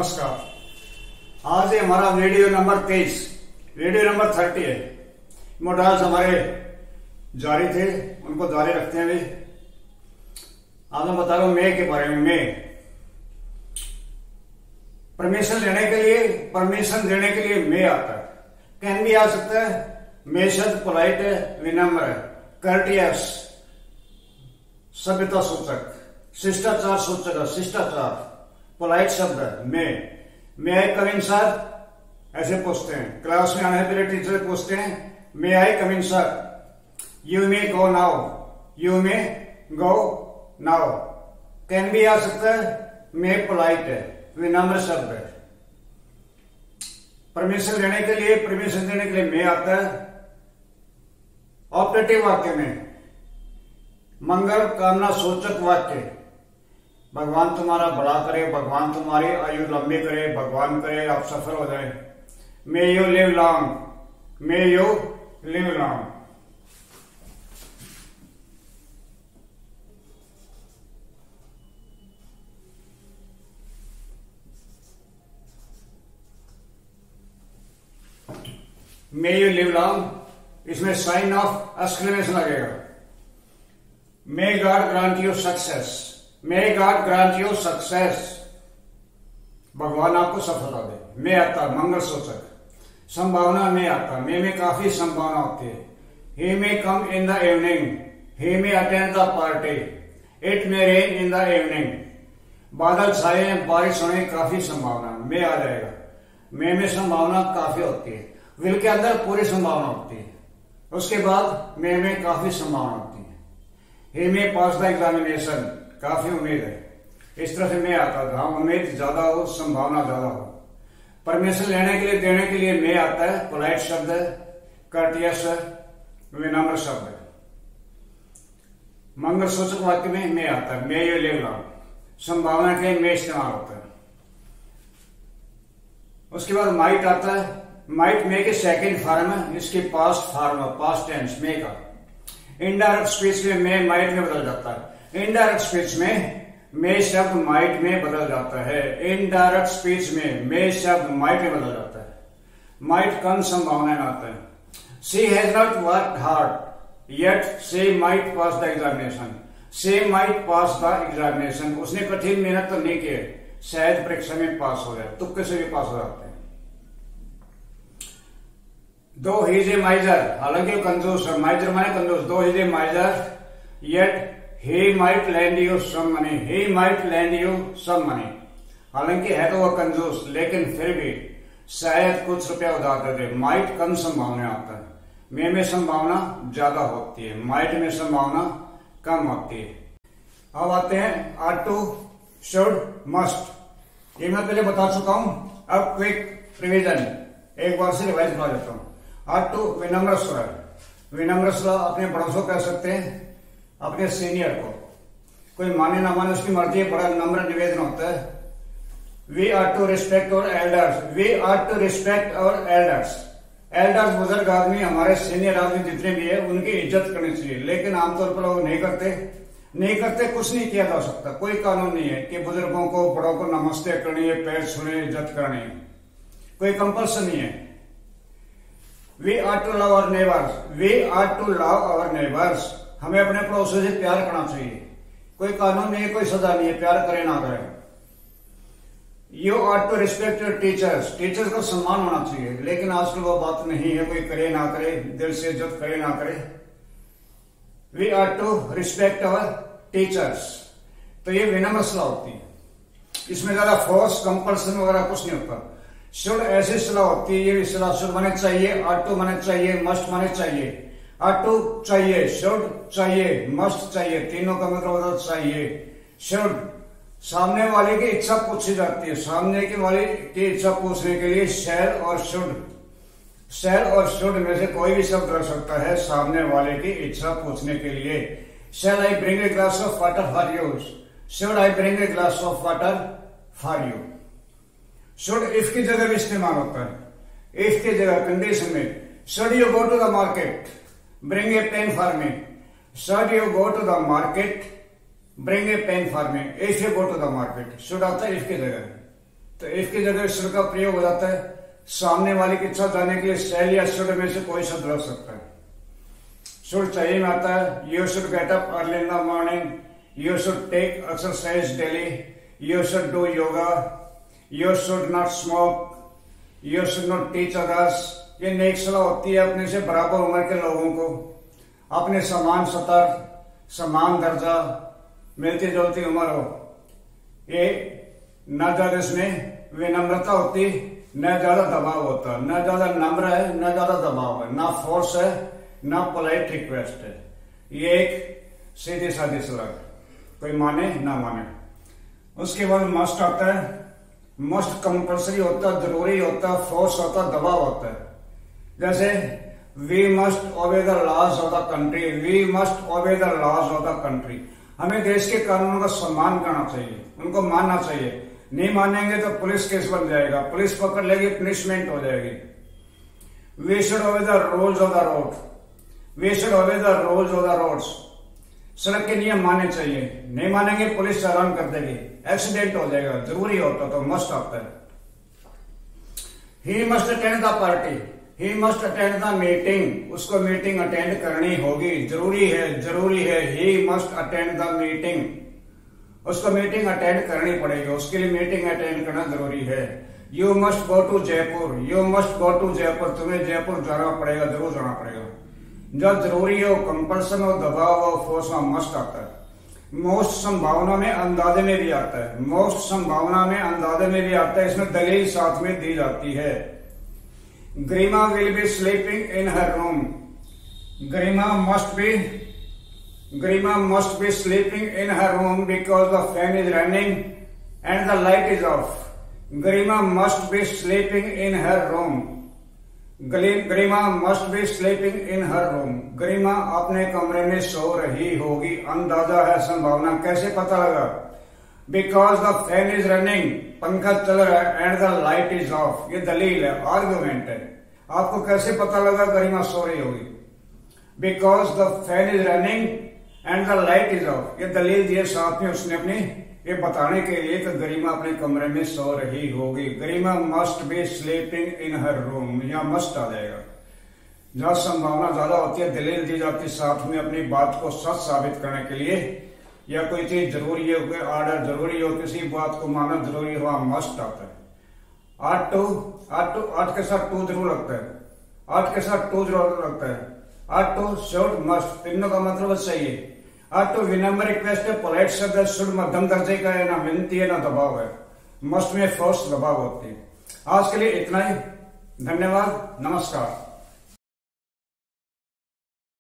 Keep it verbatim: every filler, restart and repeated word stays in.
नमस्कार। आज है हमारा वीडियो नंबर तेईस, वीडियो नंबर थर्टी है। मॉडल्स हमारे जारी थे, उनको जारी रखते हैं। भी आज मैं बता रहा हूं मे के बारे में। मे परमिशन लेने के लिए परमिशन देने के लिए मे आता है। कैन भी आ सकता है। मे शब्द पोलाइट है, विनम्र है, कर्टियस सभ्यता सूचक, शिष्टाचार सूचक है, शिष्टाचार पोलाइट शब्द है। मे मे आई कम इन सर, ऐसे पूछते हैं। क्लास में आने पहले टीचर पूछते हैं may I come in sir, you may go now, you may go now. Can भी आ सकता है। मे पोलाइट है, विनम्र शब्द है। परमिशन देने के लिए परमिशन देने के लिए मे आता है। ऑपरेटिव वाक्य में मंगल कामना सूचक वाक्य, भगवान तुम्हारा भला करे, भगवान तुम्हारी आयु लंबी करे, भगवान करे आप सफल हो जाए। May you live long, may you live long. May you live long, इसमें साइन ऑफ एक्सक्लेमेशन लगेगा। May God grant you success, may God grant you success, भगवान आपको सफलता दे। मे आता मंगल सूचक। संभावना में आता, मे में काफी संभावना होती है। He may come in the evening, he may attend the party, it may rain in the evening. बादल छाए हैं, बारिश होने की काफी संभावना, मे आ जाएगा। मे में संभावना काफी होती है। विल के अंदर पूरी संभावना होती है, उसके बाद मे में काफी संभावना होती है। He may pass the examination, काफी उम्मीद है। इस तरह से मैं आता था, उम्मीद ज्यादा हो, संभावना ज्यादा हो। परमिशन लेने के लिए देने के लिए मैं आता है। पोलाइट शब्द है, कर्टियस है, विनम्र शब्द है। मंगल सूचक वाक्य में मैं आता है। मे यू लिव लॉन्ग, संभावना के लिए मैं इस्तेमाल होता है। उसके बाद माइट आता है। माइट मे के सेकेंड फॉर्म है, इसकी पास्ट फॉर्म है, पास्ट टेंस मे का। इनडायरेक्ट स्पीच में मे माइट में बदल जाता है। इनडायरेक्ट स्पीच में मे शब्द माइट में बदल जाता है। इनडायरेक्ट स्पीच में मे शब्द माइट में बदल जाता है। माइट कम संभावना में आता है। She has not worked hard yet she might pass the examination, she might pass the examination. उसने कठिन मेहनत तो नहीं की, शायद परीक्षा में पास हो जाए, तुक्के से भी पास हो जाते हैं। दो ही इज ए माइजर, हालांकि कंजूस है, माइजर माने कंजूस। Though he is a miser yet he might lend you some money, he might lend you some money। हालांकि है तो वह कंजूस, लेकिन फिर भी शायद कुछ रुपया उधार दे दे। माइट कम संभावना आता है। मे में संभावना ज्यादा होती है, माइट में संभावना कम होती है। अब आते हैं आर टू, शुड, मस्ट। ये मैं पहले बता चुका हूं, अब क्विक रिवीजन एक बार से रिवाइज करा देता हूं। आर टू विनम्र स्वर, विनम्र स्वर अपने बड़ों से कह सकते हैं, अपने सीनियर को। कोई माने ना माने उसकी मर्जी है, बड़ा नम्र निवेदन होता है। We are to respect our elders, we are to respect our elders. Elders बुजुर्ग आदमी, हमारे सीनियर आदमी जितने भी है, उनकी इज्जत करनी चाहिए। लेकिन आमतौर पर लोग नहीं करते नहीं करते कुछ नहीं किया जा सकता। कोई कानून नहीं है कि बुजुर्गों को, बड़ों को नमस्ते करनी है, पैर छूने, इज्जत करनी है, कोई कंपल्सन नहीं है। We are to love our neighbours, we are to love our neighbours. हमें अपने पड़ोसियों से प्यार करना चाहिए। कोई कानून नहीं है, कोई सजा नहीं है, प्यार करे ना करे। You are to respect your teachers, teachers का सम्मान होना चाहिए। लेकिन आजकल वो बात नहीं है, कोई करे ना करे, दिल से इज्जत करे ना करे। We are to respect our teachers. तो ये विनम्र सलाह होती है, इसमें ज्यादा फोर्स कंपल्सन वगैरह कुछ नहीं होता। शुड ऐसी सलाह होती है, ये सलाह शुड माने चाहिए, आर टू माने चाहिए, मस्ट माने चाहिए। आर टू चाहिए, शुड चाहिए, मस्ट चाहिए, तीनों का मतलब होता चाहिए। शुड सामने वाले की इच्छा पूछी जाती है, सामने के वाले की इच्छा पूछने के लिए शैल और शुड, शैल और शुड में से कोई भी शब्द रख सकता है सामने वाले की इच्छा पूछने के लिए। Shall I bring a glass of water for you, should I bring a glass of water for you. Should if की जगह भी इस्तेमाल होता है। इफ की जगह कंडीशन में, should you go to the market, bring a pen for me, should you go to the market, bring a pen for me। if you go to the market, should आता है if की जगह। तो if की जगह should का प्रयोग हो जाता है। सामने वाले की इच्छा जाने के लिए शैल या शुड में से कोई शब्द लग सकता है। शुड चाहिए में आता है you should get up early in the morning, you should take exercise daily, you should do yoga, you should not smoke, you should not teach others. ये नेक सलाह होती है अपने से बराबर उम्र के लोगों को अपने समान सतर, समान दर्जा, मिलती जुलती उम्र हो। ये न ज्यादा इसमें विनम्रता होती, न ज्यादा दबाव होता, न ज्यादा नम्र है न ज्यादा दबाव है, ना फोर्स है ना पोलाइट रिक्वेस्ट है। ये एक सीधी सादी सलाह, कोई माने ना माने। उसके बाद मस्ट आता है, मस्ट कंपल्सरी होता, जरूरी होता, फोर्स होता, दबाव होता है। जैसे we must obey the laws of the country, we must obey the laws of the country. हमें देश के कानूनों का सम्मान करना चाहिए, उनको मानना चाहिए। नहीं मानेंगे तो पुलिस केस बन जाएगा, पुलिस पकड़ लेगी, पनिशमेंट हो जाएगी। We should obey the rules of the road, we should obey the rules of the roads. सड़क के नियम मानने चाहिए, नहीं मानेंगे पुलिस चालान कर देगी, एक्सीडेंट हो जाएगा। जरूरी होता तो मस्ट आता है। He must attend the party, he must attend the meeting, उसको मीटिंग अटेंड करनी होगी, जरूरी है, जरूरी है। He must attend the meeting, उसको मीटिंग अटेंड करनी पड़ेगी, उसके लिए मीटिंग अटेंड करना जरूरी है। You must go to Jaipur, you must go to Jaipur, तुम्हें जयपुर जाना पड़ेगा, जरूर जाना पड़ेगा। जब जरूरी हो, कंपल्सन हो, दबाव हो, फोर्स हो, मस्ट आता है। मोस्ट संभावना में अंदाजे में भी आता है, मोस्ट संभावना में अंदाजे में भी आता है, इसमें दलील साथ में दी जाती है। Garima will be sleeping in her room, Garima must be Garima must be sleeping in her room because the fan is running and the light is off. Garima must be sleeping in her room, Garima must be sleeping in her room. Garima अपने कमरे में सो रही होगी, अंदाजा है, संभावना। कैसे पता लगा? Because the fan is running, पंखा चल रहा है, and the light is off. ये दलील है, आर्गुमेंट है। आपको कैसे पता लगा गरिमा सो रही होगी? Because the fan is running and the light is off. ये दलील दिए साथ में उसने अपनी, ये बताने के लिए कि गरिमा अपने कमरे में सो रही होगी। Garima must be sleeping in her room, यहाँ मस्ट आ जाएगा। जहां संभावना ज्यादा होती है, दलील दी जाती साथ में अपनी बात को सच साबित करने के लिए, या कोई चीज जरूरी है, कोई ऑर्डर जरूरी हो, किसी बात को मानना जरूरी हो, वहां मस्ट आता है। आठ टू आठ टू आठ के साथ टू जरूर लगता है, आठ के साथ टू जरूर लगता है। आठ टू शुड मस्ट, तीनों का मतलब सही है। आठ टू विनम्र रिक्वेस्ट है, पोलाइट शब्द है। शुड मध्यम दर्जे का है, ना विनती है ना दबाव है। मस्ट में फोर्स दबाव होती है। आज के लिए इतना ही, धन्यवाद, नमस्कार।